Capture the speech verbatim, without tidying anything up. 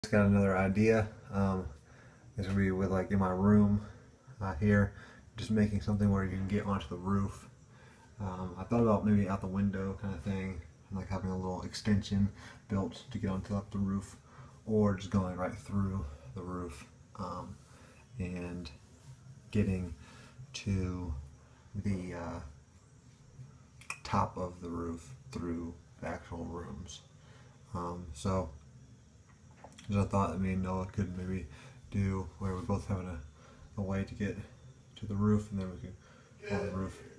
Just got another idea. Um, this will be with like in my room uh, here, just making something where you can get onto the roof. Um, I thought about maybe out the window kind of thing, like having a little extension built to get onto up the roof, or just going right through the roof um, and getting to the uh, top of the roof through the actual rooms. Um, so there's a thought that me and Noah could maybe do where we both have a, a way to get to the roof, and then we could go on the roof